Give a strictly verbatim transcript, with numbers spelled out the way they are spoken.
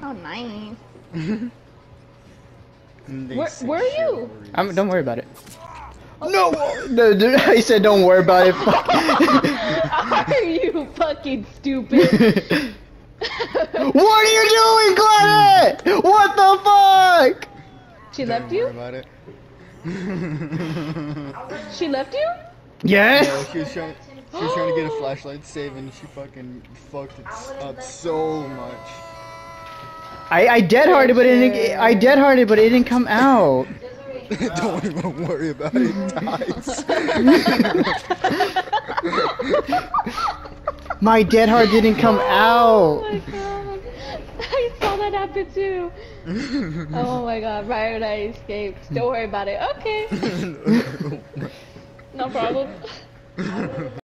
How nice. Where, where are you? I'm, don't worry about it. No, no, dude, I said don't worry about it. Are you fucking stupid? What are you doing, Glenn? What the fuck? She Don't left you? worry about it. She left you? Yes. No, she was trying. She was trying to get a flashlight save, and she fucking fucked it up so much. I I dead hearted, but it didn't. I dead hearted, but it didn't come out. Don't even worry about it. It dies. My dead heart didn't come out. Oh my god. I saw that happen too. Oh my god, right when I escaped. Don't worry about it. Okay. No problem.